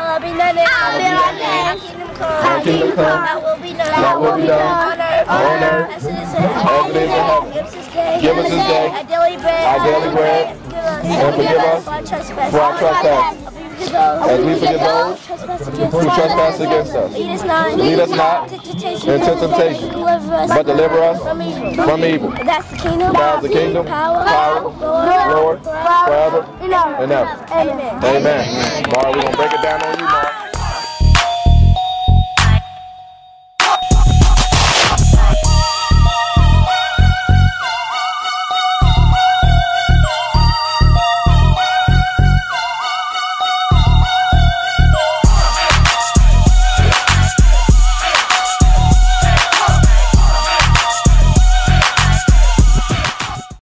Hallowed be thy name. Thy kingdom come. Thy will be done. On earth. As it is in heaven. Give us this day our daily bread. And forgive us for our trespasses. As we forgive those who trespass against us. Lead us not into temptation, but deliver us from evil. That's the kingdom, power, Lord, forever and ever. Amen. Amen. Mark, we're going to break it down on you, Mark.